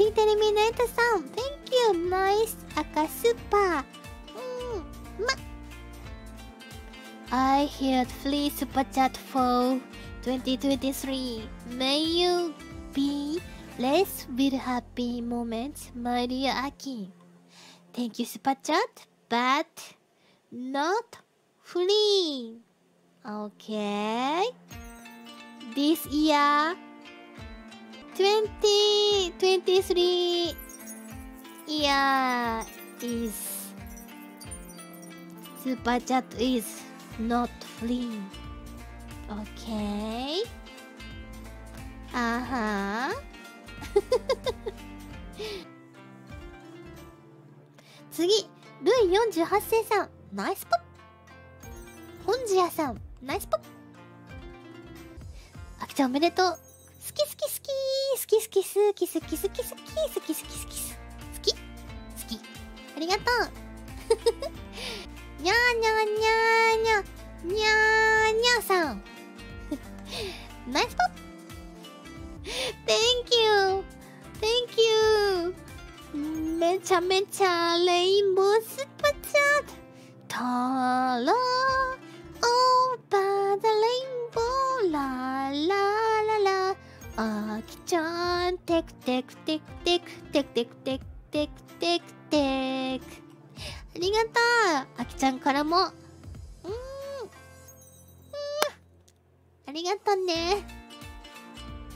ティテレミネートさん Thank you nice 赤スーパーI heard free super chat for 2023 May you be blessed with happy moments my dear Aki Thank you super chat but not free Okay This year 2023 year is super chat is not free. Okay. あは次、ルイ48世さん、ナイスポッ。本寺屋さん、ナイスポッ。あきちゃんおめでとう。好き好き好き好き好き好き好き好き好き好き好き好き好き好きありがとうにゃーにゃーにゃーにゃーにゃーにゃーさんナイスポッ Thank you Thank you めちゃめちゃレインボースパチャートローオーバーザレインボーララララあきちゃんテクテクテクテクテクテクテクテクテクテクありがとうあきちゃんからもありがとうね